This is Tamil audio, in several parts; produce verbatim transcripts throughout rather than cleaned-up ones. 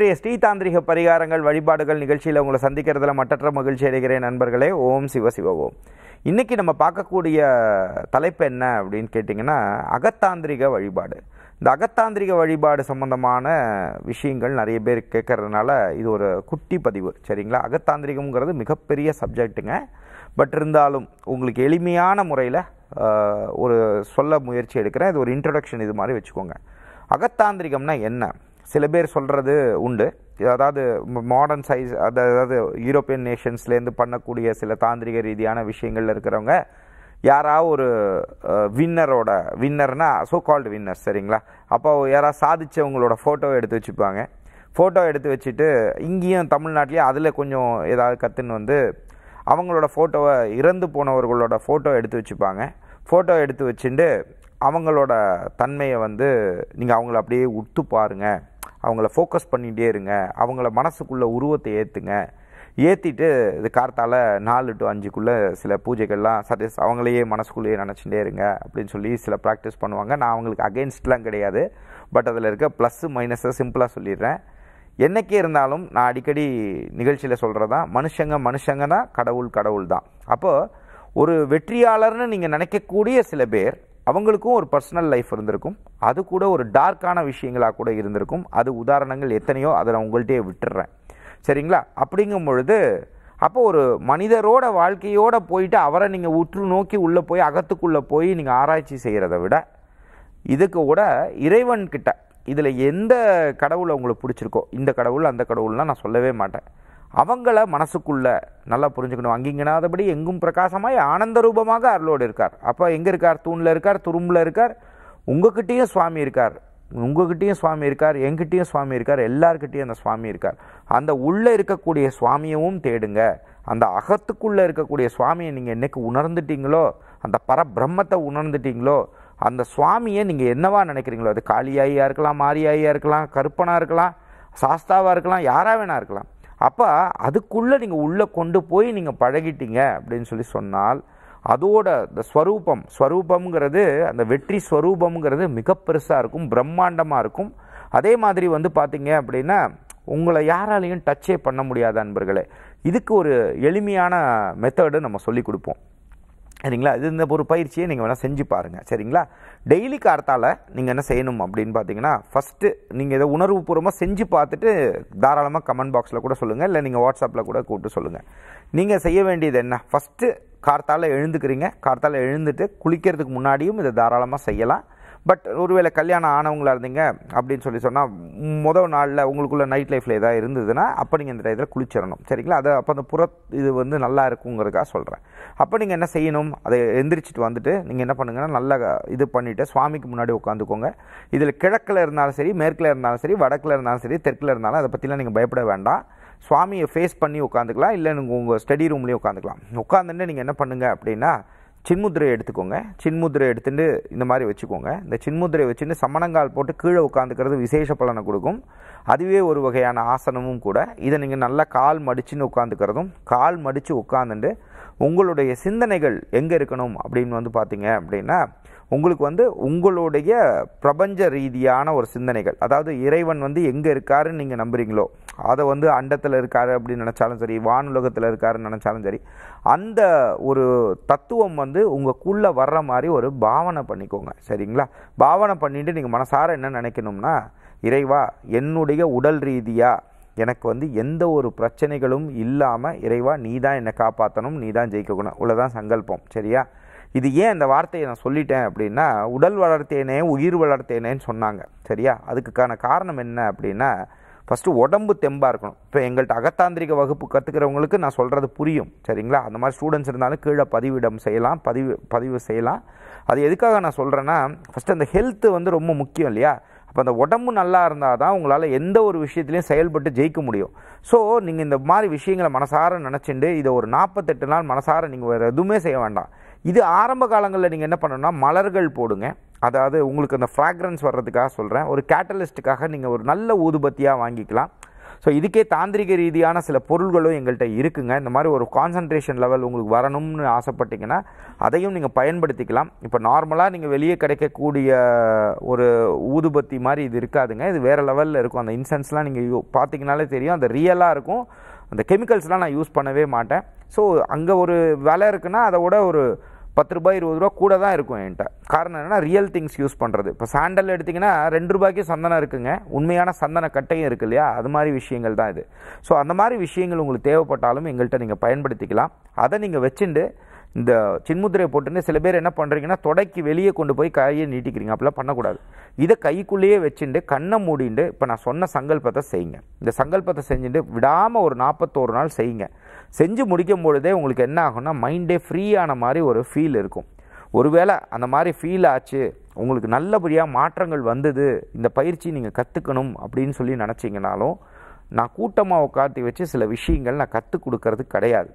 இன்றைய ஸ்ரீ தாந்திரிக பரிகாரங்கள் வழிபாடுகள் நிகழ்ச்சியில் உங்களை சந்திக்கிறதுல மட்டற்ற மகிழ்ச்சி அடைகிறேன் நண்பர்களே. ஓம் சிவ சிவ ஓம். இன்றைக்கி நம்ம பார்க்கக்கூடிய தலைப்பு என்ன அப்படின்னு கேட்டிங்கன்னா, அகத்தாந்திரிக வழிபாடு. இந்த அகத்தாந்திரிக வழிபாடு சம்பந்தமான விஷயங்கள் நிறைய பேர் கேட்கறதுனால இது ஒரு குட்டி பதிவு, சரிங்களா? அகத்தாந்திரிகம்ங்கிறது மிகப்பெரிய சப்ஜெக்ட்டுங்க. பட் இருந்தாலும் உங்களுக்கு எளிமையான முறையில் ஒரு சொல்ல முயற்சி எடுக்கிறேன். இது ஒரு இன்ட்ரடக்ஷன் இது மாதிரி வச்சுக்கோங்க. அகத்தாந்திரிகம்னா என்ன? சில பேர் சொல்கிறது உண்டு, அதாவது மாடர்ன் சைஸ், அதாவது யூரோப்பியன் நேஷன்ஸ்லேருந்து பண்ணக்கூடிய சில தாந்திரிக ரீதியான விஷயங்கள் இருக்கிறவங்க யாராவது ஒரு வின்னரோட வின்னர்னா சோ கால்டு வின்னர், சரிங்களா? அப்போ யாராவது சாதித்தவங்களோட ஃபோட்டோவை எடுத்து வச்சுப்பாங்க. ஃபோட்டோ எடுத்து வச்சுட்டு இங்கேயும் தமிழ்நாட்டிலேயே அதில் கொஞ்சம் ஏதாவது கற்றுன்னு வந்து அவங்களோட ஃபோட்டோவை, இறந்து போனவர்களோட ஃபோட்டோ எடுத்து வச்சுப்பாங்க. ஃபோட்டோ எடுத்து வச்சுட்டு அவங்களோட தன்மையை வந்து நீங்கள் அவங்கள அப்படியே உத்து பாருங்கள், அவங்கள ஃபோக்கஸ் பண்ணிகிட்டே இருங்க, அவங்கள மனசுக்குள்ளே உருவத்தை ஏற்றுங்க. ஏற்றிட்டு இது கார்த்தால் நாலு டு அஞ்சுக்குள்ளே சில பூஜைகள்லாம் சஜஸ் அவங்களையே மனசுக்குள்ளேயே நினச்சிட்டே இருங்க அப்படின்னு சொல்லி சில ப்ராக்டிஸ் பண்ணுவாங்க. நான் அவங்களுக்கு அகெயின்ஸ்ட்லாம் கிடையாது, பட் அதில் இருக்க ப்ளஸ்ஸு மைனஸை சிம்பிளாக சொல்லிடுறேன். என்றைக்கே இருந்தாலும் நான் அடிக்கடி நிகழ்ச்சியில் சொல்கிறது தான், மனுஷங்க மனுஷங்க தான், கடவுள் கடவுள் தான். அப்போது ஒரு வெற்றியாளர்னு நீங்கள் நினைக்கக்கூடிய சில பேர், அவங்களுக்கும் ஒரு பர்சனல் லைஃப் இருந்திருக்கும், அது கூட ஒரு டார்க்கான விஷயங்களாக கூட இருந்திருக்கும். அது உதாரணங்கள் எத்தனையோ, அதை நான் உங்கள்கிட்டயே விட்டுடுறேன், சரிங்களா? அப்படிங்கும் பொழுது அப்போ ஒரு மனிதரோட வாழ்க்கையோடு போயிட்டு அவரை நீங்கள் உற்று நோக்கி உள்ளே போய் அகத்துக்குள்ளே போய் நீங்கள் ஆராய்ச்சி செய்கிறத விட, இதுக்கு கூட இறைவன்கிட்ட இதில் எந்த கடவுளை உங்களுக்கு பிடிச்சிருக்கோ, இந்த கடவுள் அந்த கடவுள்லாம் நான் சொல்லவே மாட்டேன், அவங்கள மனசுக்குள்ளே நல்லா புரிஞ்சுக்கணும். அங்கிங்கனாதபடி எங்கும் பிரகாசமாய் ஆனந்த ரூபமாக அருளோடு இருக்கார். அப்போ எங்கே இருக்கார்? தூணில் இருக்கார், துரும்பில் இருக்கார், உங்ககிட்டையும் சுவாமி இருக்கார், உங்ககிட்டையும் சுவாமி இருக்கார், எங்கிட்டையும் சுவாமி இருக்கார், எல்லார்கிட்டையும் அந்த சுவாமி இருக்கார். அந்த உள்ளே இருக்கக்கூடிய சுவாமியவும் தேடுங்க. அந்த அகத்துக்குள்ளே இருக்கக்கூடிய சுவாமியை நீங்கள் என்னைக்கு உணர்ந்துட்டீங்களோ, அந்த பரபிரம்மத்தை உணர்ந்துட்டீங்களோ, அந்த சுவாமியை நீங்கள் என்னவா நினைக்கிறீங்களோ, அது காளியாயியாக இருக்கலாம், மாரியாயியாக இருக்கலாம், கருப்பனாக இருக்கலாம், சாஸ்தாவாக இருக்கலாம், யாராக வேணா இருக்கலாம். அப்போ அதுக்குள்ளே நீங்கள் உள்ளே கொண்டு போய் நீங்கள் பழகிட்டீங்க அப்படின்னு சொல்லி சொன்னால், அதோட இந்த ஸ்வரூபம் ஸ்வரூபம்ங்கிறது, அந்த வெற்றி ஸ்வரூபம்ங்கிறது மிக பெருசாக இருக்கும், பிரம்மாண்டமாக இருக்கும். அதே மாதிரி வந்து பார்த்தீங்க அப்படின்னா உங்களை யாராலையும் டச்சே பண்ண முடியாத அன்பர்களே. இதுக்கு ஒரு எளிமையான மெத்தடு நம்ம சொல்லி கொடுப்போம், சரிங்களா? இது இந்த ஒரு பயிற்சியை நீங்கள் வேணால் செஞ்சு பாருங்கள், சரிங்களா? டெய்லி கார்த்தால் நீங்கள் என்ன செய்யணும் அப்படின்னு பார்த்தீங்கன்னா, ஃபஸ்ட்டு நீங்கள் இதை உணர்வுபூர்வமாக செஞ்சு பார்த்துட்டு தாராளமாக கமெண்ட் பாக்ஸில் கூட சொல்லுங்கள், இல்லை நீங்கள் வாட்ஸ்அப்பில் கூட கூப்பிட்டு சொல்லுங்கள். நீங்கள் செய்ய வேண்டியது என்ன? ஃபஸ்ட்டு கார்த்தால் எழுந்துக்கிறீங்க. கார்த்தால் எழுந்துட்டு குளிக்கிறதுக்கு முன்னாடியும் இதை தாராளமாக செய்யலாம். பட் ஒருவேளை கல்யாணம் ஆனவங்களாக இருந்தீங்க அப்படின்னு சொல்லி சொன்னால், முதல் நாளில் உங்களுக்குள்ள நைட் லைஃப்பில் எதாவது இருந்ததுன்னா அப்போ நீங்கள் இந்த டயத்தில் குளிச்சிடணும், சரிங்களா? அதை அப்போ அந்த புற இது வந்து நல்லா இருக்குங்கிறதுக்காக சொல்கிறேன். அப்போ நீங்கள் என்ன செய்யணும்? அதை எந்திரிச்சிட்டு வந்துட்டு நீங்கள் என்ன பண்ணுங்கன்னா, நல்லா இது பண்ணிவிட்டு சுவாமிக்கு முன்னாடி உட்காந்துக்கோங்க. இதில் கிழக்கில் இருந்தாலும் சரி, மேற்கில் இருந்தாலும் சரி, வடக்கில் இருந்தாலும் சரி, தெற்கில் இருந்தாலும் அதை பற்றிலாம் நீங்கள் பயப்பட வேண்டாம். சுவாமியை ஃபேஸ் பண்ணி உட்காந்துக்கலாம், இல்லை நீங்கள் உங்கள் ஸ்டடி ரூம்லேயும் உட்காந்துக்கலாம். உட்காந்துட்டு நீங்கள் என்ன பண்ணுங்கள் அப்படின்னா, சின்முத்திரையை எடுத்துக்கோங்க. சின்முத்திரை எடுத்துட்டு இந்த மாதிரி வச்சுக்கோங்க. இந்த சின்முத்திரையை வச்சுட்டு சமணங்கால் போட்டு கீழே உட்காந்துக்கிறது விசேஷ பலனை கொடுக்கும். அதுவே ஒரு வகையான ஆசனமும் கூட. இதை நீங்கள் நல்லா கால் மடிச்சுன்னு உட்காந்துக்கிறதும், கால் மடித்து உட்காந்துட்டு உங்களுடைய சிந்தனைகள் எங்கே இருக்கணும் அப்படின்னு வந்து பார்த்தீங்க அப்படின்னா, உங்களுக்கு வந்து உங்களுடைய பிரபஞ்ச ரீதியான ஒரு சிந்தனைகள், அதாவது இறைவன் வந்து எங்கே இருக்காருன்னு நீங்கள் நம்புறீங்களோ, அதை வந்து அண்டத்தில் இருக்காரு அப்படின்னு நினச்சாலும் சரி, வானுலகத்தில் இருக்காருன்னு நினச்சாலும் சரி, அந்த ஒரு தத்துவம் வந்து உங்களுக்குள்ளே வர்ற மாதிரி ஒரு பாவனை பண்ணிக்கோங்க, சரிங்களா? பாவனை பண்ணிவிட்டு நீங்கள் மனசார என்ன நினைக்கணும்னா, இறைவா என்னுடைய உடல் ரீதியாக எனக்கு வந்து எந்த ஒரு பிரச்சனைகளும் இல்லாமல் இறைவா நீ தான் என்னை காப்பாற்றணும், நீ தான் ஜெயிக்கணும், இவ்வளோதான் சங்கல்பம், சரியா? இது ஏன் இந்த வார்த்தையை நான் சொல்லிட்டேன் அப்படின்னா, உடல் வளர்த்தேனே உயிர் வளர்த்தேனேன்னு சொன்னாங்க, சரியா? அதுக்கான காரணம் என்ன அப்படின்னா, ஃபஸ்ட்டு உடம்பு தெம்பாக இருக்கணும். இப்போ எங்கள்கிட்ட அகத்தாந்திரிக வகுப்பு கற்றுக்கிறவங்களுக்கு நான் சொல்கிறது புரியும், சரிங்களா? அந்த மாதிரி ஸ்டூடெண்ட்ஸ் இருந்தாலும் கீழே பதிவிடம் செய்யலாம், பதிவு பதிவு செய்யலாம். அது எதுக்காக நான் சொல்கிறேன்னா, ஃபஸ்ட்டு அந்த ஹெல்த்து வந்து ரொம்ப முக்கியம் இல்லையா? அப்போ அந்த உடம்பு நல்லா இருந்தால் தான் உங்களால் எந்த ஒரு விஷயத்துலையும் செயல்பட்டு ஜெயிக்க முடியும். ஸோ நீங்கள் இந்த மாதிரி விஷயங்களை மனசார நினச்சிண்டு இதை ஒரு நாற்பத்தெட்டு நாள் மனசார நீங்கள் வேறு எதுவுமே செய்ய வேண்டாம். இது ஆரம்ப காலங்களில் நீங்கள் என்ன பண்ணணும்னா, மலர்கள் போடுங்க. அதாவது உங்களுக்கு அந்த ஃப்ராக்ரன்ஸ் வர்றதுக்காக சொல்கிறேன். ஒரு கேட்டலிஸ்ட்டுக்காக நீங்கள் ஒரு நல்ல ஊதுபத்தியாக வாங்கிக்கலாம். ஸோ இதுக்கே தாந்திரிக ரீதியான சில பொருள்களும் எங்கள்கிட்ட இருக்குங்க. இந்த மாதிரி ஒரு கான்சன்ட்ரேஷன் லெவல் உங்களுக்கு வரணும்னு ஆசைப்பட்டீங்கன்னா அதையும் நீங்கள் பயன்படுத்திக்கலாம். இப்போ நார்மலாக நீங்கள் வெளியே கிடைக்கக்கூடிய ஒரு ஊதுபத்தி மாதிரி இது இருக்காதுங்க. இது வேறு லெவலில் இருக்கும். அந்த இன்சென்ஸ்லாம் நீங்கள் பார்த்தீங்கனாலே தெரியும், அந்த ரியலாக இருக்கும். அந்த கெமிக்கல்ஸ்லாம் நான் யூஸ் பண்ணவே மாட்டேன். ஸோ அங்கே ஒரு விலை இருக்குன்னா அதை விட ஒரு பத்து ரூபாய் இருபது ரூபா கூட தான் இருக்கும் என்கிட்ட. காரணம் என்னென்னா ரியல் திங்ஸ் யூஸ் பண்ணுறது. இப்போ சாண்டல் எடுத்திங்கன்னா ரெண்டு ரூபாய்க்கு சந்தனம் இருக்குங்க, உண்மையான சந்தன கட்டையும் இருக்குது இல்லையா, அது மாதிரி விஷயங்கள் தான் இது. ஸோ அந்த மாதிரி விஷயங்கள் உங்களுக்கு தேவைப்பட்டாலும் எங்கள்கிட்ட நீங்கள் பயன்படுத்திக்கலாம். அதை நீங்கள் வச்சுட்டு இந்த சின்முத்திரையை போட்டுன்னு சில பேர் என்ன பண்ணுறீங்கன்னா தொடக்கி வெளியே கொண்டு போய் கையை நீட்டிக்கிறீங்க. அப்படிலாம் பண்ணக்கூடாது. இதை கைக்குள்ளேயே வச்சுட்டு கண்ணை மூடிண்டு இப்போ நான் சொன்ன சங்கல்பத்தை செய்யுங்க. இந்த சங்கல்பத்தை செஞ்சுட்டு விடாமல் ஒரு நாற்பத்தோரு நாள் செய்யுங்க. செஞ்சு முடிக்கும் பொழுதே உங்களுக்கு என்ன ஆகும்னா மைண்டே ஃப்ரீயான மாதிரி ஒரு ஃபீல் இருக்கும். ஒருவேளை அந்த மாதிரி ஃபீல் ஆச்சு, உங்களுக்கு நல்லபடியாக மாற்றங்கள் வந்தது, இந்த பயிற்சி நீங்கள் கற்றுக்கணும் அப்படின்னு சொல்லி நினச்சிங்கனாலும் நான் கூட்டமாக உட்காந்து வச்சு சில விஷயங்கள் நான் கற்றுக் கொடுக்கறது கிடையாது.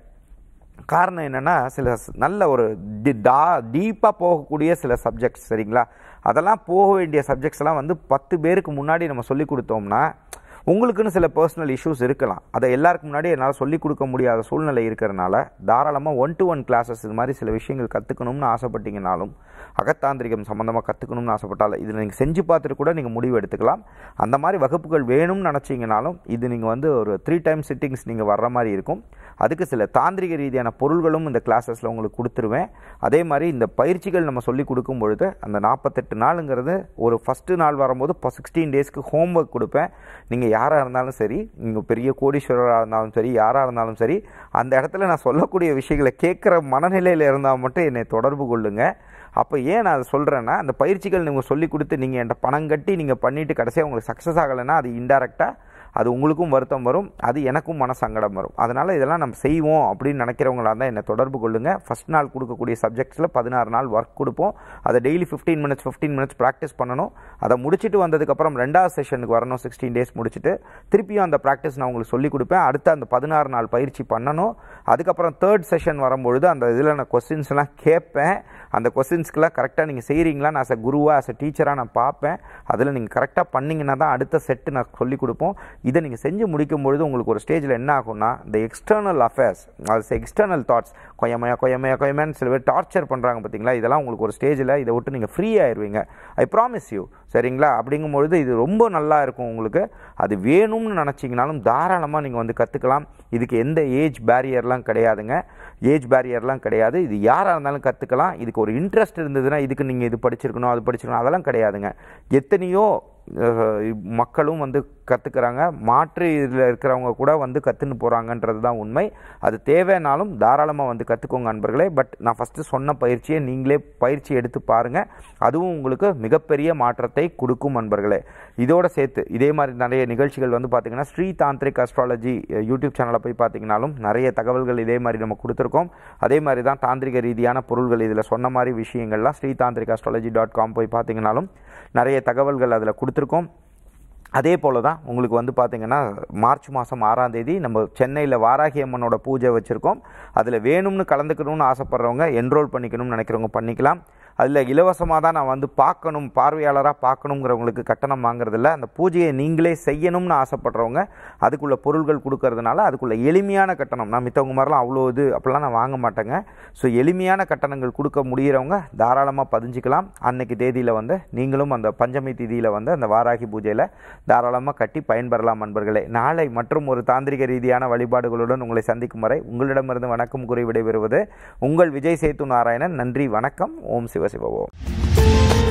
காரணம் என்னென்னா சில நல்ல ஒரு டி டா டீப்பாக போகக்கூடிய சில சப்ஜெக்ட்ஸ் சரிங்களா, அதெல்லாம் போக வேண்டிய சப்ஜெக்ட்ஸ் எல்லாம் வந்து பத்து பேருக்கு முன்னாடி நம்ம சொல்லி கொடுத்தோம்னா உங்களுக்குன்னு சில பர்சனல் இஷ்யூஸ் இருக்கலாம். அதை எல்லாருக்கும் முன்னாடி என்னால் சொல்லிக் கொடுக்க முடியாத சூழ்நிலை இருக்கிறனால தாராளமாக ஒன் டு ஒன் கிளாஸஸ் இது மாதிரி சில விஷயங்கள் கற்றுக்கணும்னு ஆசைப்பட்டீங்கனாலும் அகத்தாந்திரிகம் சம்மந்தமாக கற்றுக்கணும்னு ஆசைப்பட்டாலும் இதில் நீங்கள் செஞ்சு பார்த்துட்டு கூட நீங்கள் முடிவு எடுத்துக்கலாம். அந்த மாதிரி வகுப்புகள் வேணும்னு நினச்சிங்கனாலும் இது நீங்கள் வந்து ஒரு த்ரீ டைம் சிட்டிங்ஸ் நீங்கள் வர்ற மாதிரி இருக்கும். அதுக்கு சில தாந்திரிக ரீதியான பொருள்களும் இந்த கிளாஸஸில் உங்களுக்கு கொடுத்துருவேன். அதே மாதிரி இந்த பயிற்சிகள் நம்ம சொல்லி கொடுக்கும் பொழுது அந்த நாற்பத்தெட்டு நாளுங்கிறது ஒரு ஃபஸ்ட்டு நாள் வரும்போது இப்போ சிக்ஸ்டீன் டேஸ்க்கு ஹோம் ஒர்க் கொடுப்பேன். நீங்கள் யாராக இருந்தாலும் சரி, நீங்கள் பெரிய கோடீஸ்வரராக இருந்தாலும் சரி, யாராக இருந்தாலும் சரி, அந்த இடத்துல நான் சொல்லக்கூடிய விஷயங்களை கேட்குற மனநிலையில் இருந்தால் மட்டும் என்னை தொடர்பு கொள்ளுங்கள். அப்போ ஏன் நான் அதை சொல்கிறேன்னா, அந்த பயிற்சிகள் நீங்கள் சொல்லி கொடுத்து நீங்கள் என்கிட்ட பணம் கட்டி நீங்கள் பண்ணிவிட்டு கடைசியாக உங்களுக்கு சக்ஸஸ் ஆகலைன்னா அது இன்டெரக்டாக அது உங்களுக்கும் வருத்தம் வரும், அது எனக்கும் மன சங்கடம் வரும். அதனால் இதெல்லாம் நம்ம செய்வோம் அப்படின்னு நினைக்கிறவங்களா இருந்தால் என்னை தொடர்பு கொள்ளுங்கள். ஃபஸ்ட் நாள் கொடுக்கக்கூடிய சப்ஜெக்ட்ஸில் பதினாறு நாள் ஒர்க் கொடுப்போம். அதை daily fifteen minutes fifteen minutes practice பண்ணணும். அதை முடிச்சுட்டு வந்ததுக்கப்புறம் ரெண்டாவது செஷனுக்கு வரணும். சிக்ஸ்டீன் டேஸ் முடிச்சுட்டு திருப்பியும் அந்த ப்ராக்டிஸ் நான் உங்களுக்கு சொல்லிக் கொடுப்பேன். அடுத்து அந்த பதினாறு நாள் பயிற்சி பண்ணணும். அதுக்கப்புறம் தேர்ட் செஷன் வரும்பொழுது அந்த இதில் நான் கொஸ்டின்ஸ்லாம் கேட்பேன். அந்த கொஸ்டின்ஸ்க்கெலாம் கரெக்டாக நீங்கள் செய்கிறீங்களா நான் ஆஸ் அ குருவாக ஆஸ் அ டீச்சராக நான் பார்ப்பேன். அதில் நீங்கள் கரெக்டாக பண்ணிங்கன்னா தான் அடுத்த செட்டு நான் சொல்லிக் கொடுப்போம். இதை நீங்கள் செஞ்சு முடிக்கும் பொழுது உங்களுக்கு ஒரு ஸ்டேஜில் என்ன ஆகும்னா இந்த எக்ஸ்டர்னல் அஃபேர்ஸ், அது எக்ஸ்டர்னல் தாட்ஸ் கொயமையா கொயமையா கொயமையான்னு சில பேர் டார்ச்சர் பண்ணுறாங்க பார்த்தீங்களா, இதெல்லாம் உங்களுக்கு ஒரு ஸ்டேஜில் இதை விட்டு நீங்கள் ஃப்ரீ ஆயிடுவீங்க. ஐ ப்ராமிஸ் யூ சரிங்களா. அப்படிங்கும்பொழுது இது ரொம்ப நல்லா இருக்கும் உங்களுக்கு. அது வேணும்னு நினச்சிங்கனாலும் தாராளமாக நீங்கள் வந்து கற்றுக்கலாம். இதுக்கு எந்த ஏஜ் பேரியர்லாம் கிடையாதுங்க, ஏஜ் பேரியர்லாம் கிடையாது. இது யாராக இருந்தாலும் கற்றுக்கலாம். இதுக்கு ஒரு இன்ட்ரெஸ்ட் இருந்ததுன்னா இதுக்கு நீங்கள் இது படிச்சிருக்கணும் அது படிச்சிருக்கணும் அதெல்லாம் கிடையாதுங்க. எத்தனையோ மக்களும் வந்து கற்றுக்கிறாங்க, மாற்று இதில் இருக்கிறவங்க கூட வந்து கற்றுன்னு போகிறாங்கன்றது தான் உண்மை. அது தேவைனாலும் தாராளமாக வந்து கற்றுக்கோங்க அன்பர்களே. பட் நான் ஃபஸ்ட்டு சொன்ன பயிற்சியை நீங்களே பயிற்சி எடுத்து பாருங்கள், அதுவும் உங்களுக்கு மிகப்பெரிய மாற்றத்தை கொடுக்கும் அன்பர்களே. இதோடு சேர்த்து இதே மாதிரி நிறைய நிகழ்ச்சிகள் வந்து பார்த்திங்கன்னா ஸ்ரீ தாந்திரிக் அஸ்ட்ராலஜி யூடியூப் சேனலை போய் பார்த்திங்கனாலும் நிறைய தகவல்கள் இதே மாதிரி நம்ம கொடுத்துருக்கோம். அதே மாதிரி தான் தாந்திரிக ரீதியான பொருள்கள் இதில் சொன்ன மாதிரி விஷயங்கள்லாம் Shri Tantrik astrology dot com போய் பார்த்திங்கனாலும் நிறைய தகவல்கள் அதில் கொடுத்துருக்கோம். அதே போல் தான் உங்களுக்கு வந்து பார்த்திங்கன்னா மார்ச் மாதம் ஆறாம் தேதி நம்ம சென்னையில் வாராகி அம்மனோட பூஜை வச்சுருக்கோம். அதில் வேணும்னு கலந்துக்கணும்னு ஆசைப்பட்றவங்க என்ரோல் பண்ணிக்கணும்னு நினைக்கிறவங்க பண்ணிக்கலாம். அதில் இலவசமாக தான் நான் வந்து பார்க்கணும், பார்வையாளராக பார்க்கணுங்கிறவங்களுக்கு கட்டணம் வாங்குறதில்ல. அந்த பூஜையை நீங்களே செய்யணும்னு ஆசைப்படுறவங்க அதுக்குள்ள பொருள்கள் கொடுக்கறதுனால அதுக்குள்ள எளிமையான கட்டணம், நான் மித்தவங்க மாதிரிலாம் அவ்வளோ இது அப்படிலாம் நான் வாங்க மாட்டேங்க. ஸோ எளிமையான கட்டணங்கள் கொடுக்க முடிகிறவங்க தாராளமாக பதிஞ்சிக்கலாம். அன்னைக்கு தேதியில் வந்து நீங்களும் அந்த பஞ்சமி தேதியில் வந்து அந்த வாராகி பூஜையில் தாராளமாக கட்டி பயன்பெறலாம் அன்பர்களே. நாளை மற்றும் ஒரு தாந்திரிக ரீதியான வழிபாடுகளுடன் உங்களை சந்திக்கும் வரை உங்களிடமிருந்து வணக்கம் கூறி விடைபெறுவது உங்கள் விஜய் சேத்து நாராயணன். நன்றி, வணக்கம். ஓம் சிவ சிவ ஓம்.